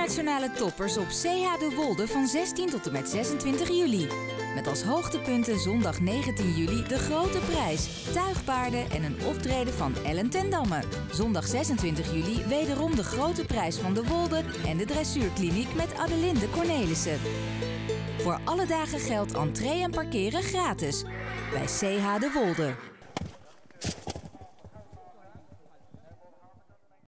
internationale toppers op CH de Wolde van 16 tot en met 26 juli. Met als hoogtepunten zondag 19 juli de grote prijs, tuigpaarden en een optreden van Ellen ten Damme. Zondag 26 juli wederom de grote prijs van de Wolde en de dressuurkliniek met Adelinde Cornelissen. Voor alle dagen geldt entree en parkeren gratis bij CH de Wolde.